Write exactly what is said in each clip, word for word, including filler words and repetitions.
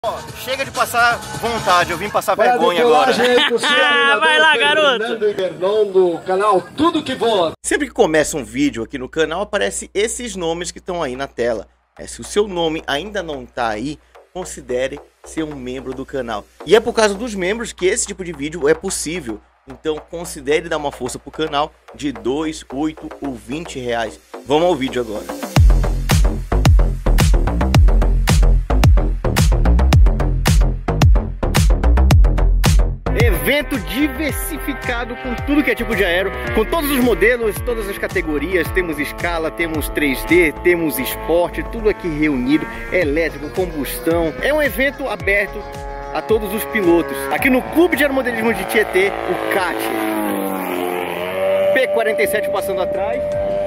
Ó, chega de passar vontade, eu vim passar Para vergonha agora. Ah, vai lá, garoto! Do canal Tudo Que Voa. Sempre que começa um vídeo aqui no canal, aparece esses nomes que estão aí na tela. É, se o seu nome ainda não tá aí, considere ser um membro do canal. E é por causa dos membros que esse tipo de vídeo é possível. Então considere dar uma força pro canal de dois, oito ou vinte reais. Vamos ao vídeo agora. Evento diversificado com tudo que é tipo de aero, com todos os modelos, todas as categorias. Temos escala, temos três D, temos esporte, tudo aqui reunido, elétrico, combustão. É um evento aberto a todos os pilotos. Aqui no Clube de Aeromodelismo de Tietê, o C A T. P quarenta e sete passando atrás.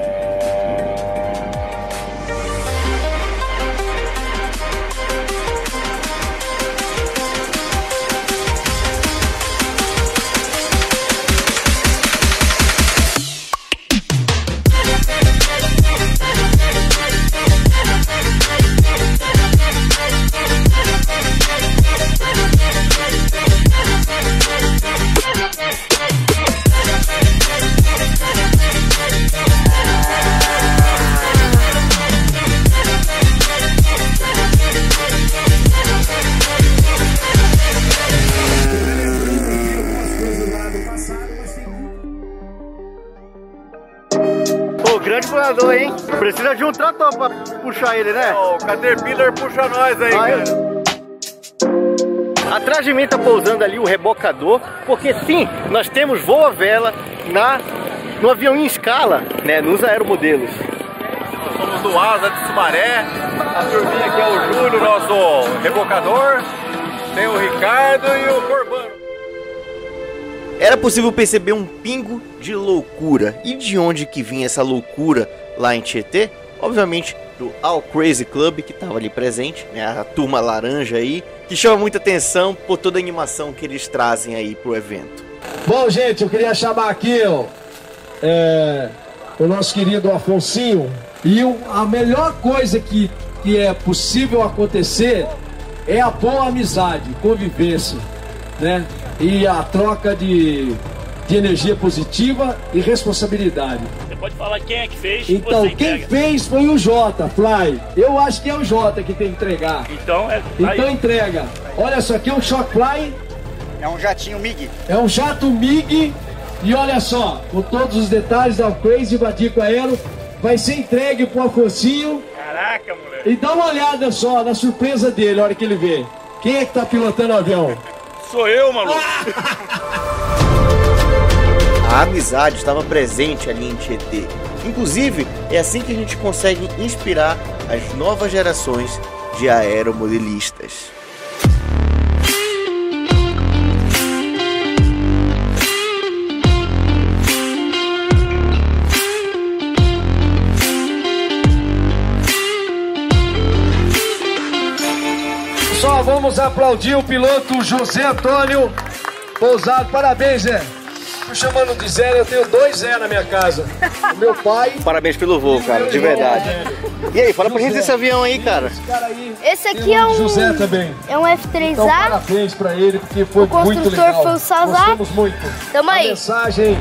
Grande voador, hein? Precisa de um trator pra puxar ele, né? O Caterpillar puxa nós aí, Ai. cara. Atrás de mim tá pousando ali o rebocador, porque sim, nós temos voa vela na, no avião em escala, né? Nos aeromodelos. Nós somos do Asa de Sumaré. A turminha aqui é o Júlio, nosso rebocador. Tem o Ricardo e o Corbano. Era possível perceber um pingo de loucura. E de onde que vinha essa loucura lá em Tietê? Obviamente do All Crazy Club, que estava ali presente, né? A turma laranja aí, que chama muita atenção por toda a animação que eles trazem aí pro evento. Bom, gente, eu queria chamar aqui ó, é, o nosso querido Afonsinho. E o, a melhor coisa que, que é possível acontecer é a boa amizade, convivência, né? E a troca de, de energia positiva e responsabilidade. Você pode falar quem é que fez. Então, você quem entrega. fez foi o Jota, Fly. Eu acho que é o Jota que tem que entregar. Então, é. Então aí. entrega. Olha só, aqui é um Shock Fly. É um jatinho M I G. É um jato M I G. E olha só, com todos os detalhes da Crazy Badico Aero, vai ser entregue pro Afonsinho. Caraca, moleque. E dá uma olhada só na surpresa dele, a hora que ele vê. Quem é que tá pilotando o avião? Sou eu, maluco. A amizade estava presente ali em Tietê. Inclusive, é assim que a gente consegue inspirar as novas gerações de aeromodelistas. Só vamos aplaudir o piloto José Antônio Pousado. Parabéns, Zé. Tô chamando de Zé, eu tenho dois Zé na minha casa. O meu pai. Parabéns pelo voo, cara, de verdade. E aí, fala pra gente desse avião aí, cara. Esse aqui é um José também. É um F três A. Então, parabéns pra ele, porque foi O muito construtor legal. foi o Sazá. Gostamos muito. Tamo A aí. mensagem.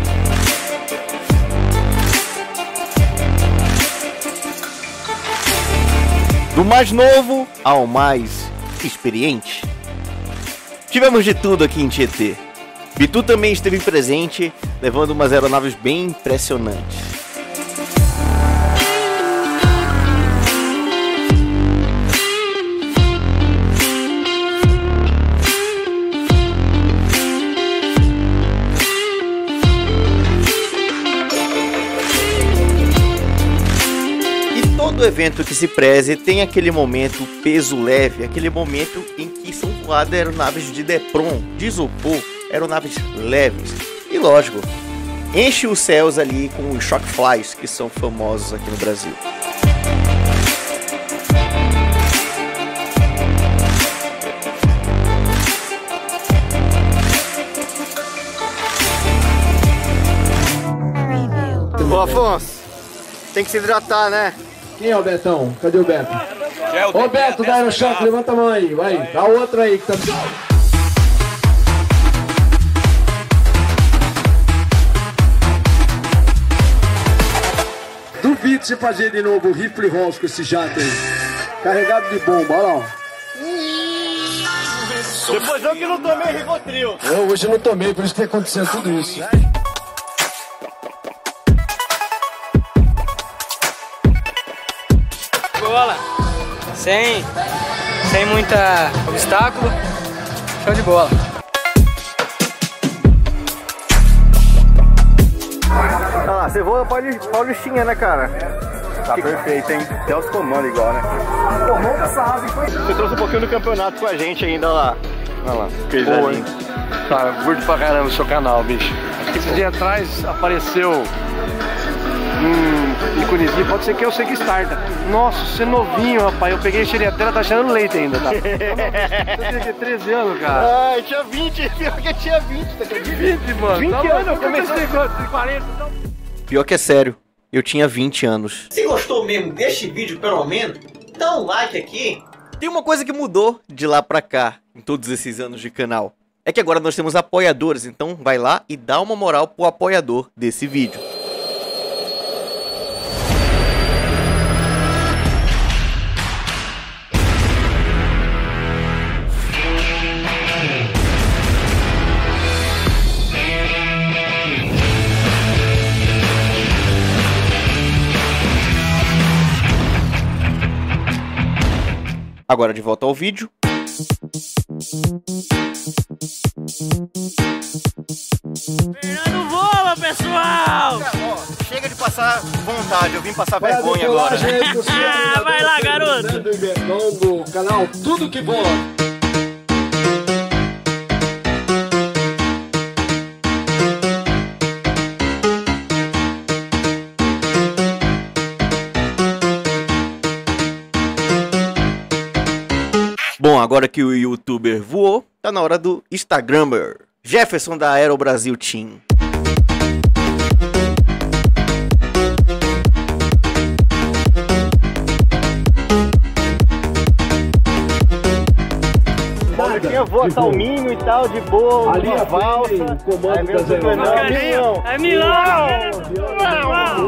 Do mais novo ao mais experiente. Tivemos de tudo aqui em Tietê. Bitu também esteve presente, levando umas aeronaves bem impressionantes. Todo evento que se preze tem aquele momento peso leve, aquele momento em que são voadas aeronaves de Depron, de isopor, aeronaves leves. E lógico, enche os céus ali com os Shock Flies, que são famosos aqui no Brasil. Ô Afonso, tem que se hidratar, né? Quem é o Betão? Cadê o Beto? Ô Beto, dá no chão, levanta a mão aí, vai. Dá o outro aí que tá... Duvido você fazer de novo o rifle Rolls com esse jato aí. Carregado de bomba, olha lá, ó. Depois eu que não tomei Rivotril. Eu hoje não tomei, por isso que tá acontecendo tudo isso. Bola, sem, sem muita obstáculo, show de bola. Olha lá, você voa Paulistinha, né, cara? Tá perfeito, hein? Até os comandos igual, né? Você trouxe um pouquinho do campeonato com a gente ainda, olha lá. Olha lá, coisa linda. Tá, curto pra caramba o seu canal, bicho. Esse dia atrás apareceu um íconezinho, pode ser que eu sei que starta. Nossa, você é novinho, rapaz. Eu peguei a xereteira, tá achando leite ainda, tá? Eu tinha treze anos, cara. Ai, tinha vinte, pior que tinha vinte, tá acreditando? vinte, mano. vinte tá anos, eu comecei com quarenta, então... Pior que é sério, eu tinha vinte anos. Se gostou mesmo deste vídeo, pelo menos, dá um like aqui. Tem uma coisa que mudou de lá pra cá, em todos esses anos de canal. É que agora nós temos apoiadores, então vai lá e dá uma moral pro apoiador desse vídeo. Agora de volta ao vídeo. Fernando voa, pessoal! Ó, chega de passar vontade, eu vim passar vergonha agora. Ah, vai lá, garoto! Do canal Tudo Que Voa. Bom, agora que o youtuber voou, tá na hora do Instagrammer. Jefferson da Aero Brasil Team. Tinha voa calminho e tal, de boa, ali uma a valsa. o comando das Milão! É Milão! Milão!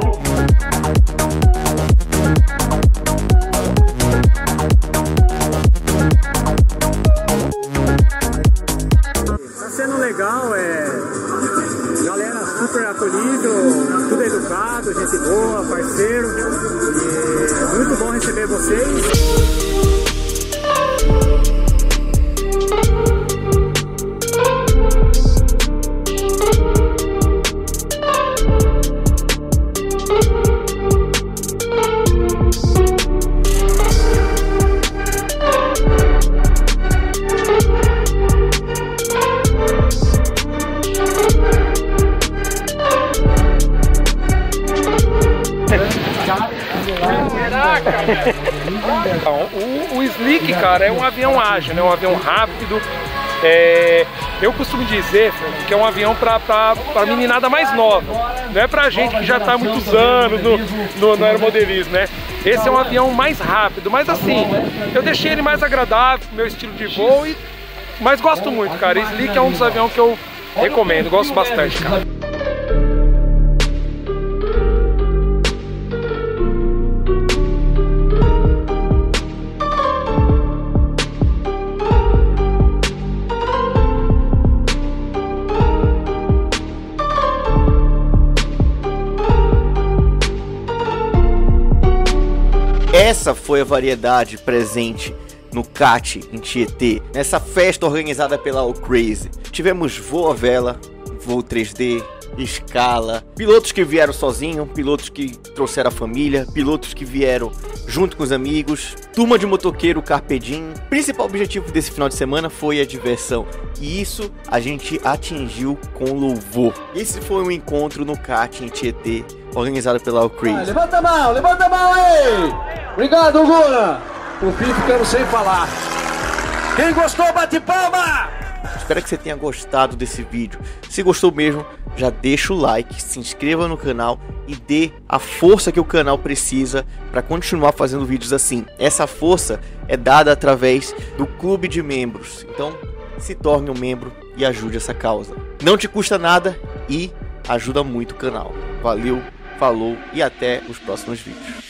Tá sendo legal, é. Galera super acolhido, tudo educado, gente boa, parceiro. E muito bom receber vocês. O, o Slick, cara, é um avião ágil, né? Um avião rápido. É, eu costumo dizer que é um avião para a meninada mais nova. Não é pra gente que já tá há muitos anos no, no, no aeromodelismo, né? Esse é um avião mais rápido, mas assim, eu deixei ele mais agradável, meu estilo de voo, e, mas gosto muito, cara. Slick é um dos aviões que eu recomendo, gosto bastante, cara. Essa foi a variedade presente no C A T em Tietê, nessa festa organizada pela All Crazy. Tivemos voo à vela, voo três D, escala, pilotos que vieram sozinhos, pilotos que trouxeram a família, pilotos que vieram junto com os amigos, turma de motoqueiro Carpedim. O principal objetivo desse final de semana foi a diversão, e isso a gente atingiu com louvor. Esse foi um encontro no C A T em Tietê, organizado pela All Crazy. Ah, levanta a mão, levanta a mão aí! Obrigado, Guna! O fim ficando sem falar. Quem gostou, bate palma! Espero que você tenha gostado desse vídeo. Se gostou mesmo, já deixa o like, se inscreva no canal e dê a força que o canal precisa para continuar fazendo vídeos assim. Essa força é dada através do clube de membros. Então, se torne um membro e ajude essa causa. Não te custa nada e ajuda muito o canal. Valeu, falou e até os próximos vídeos.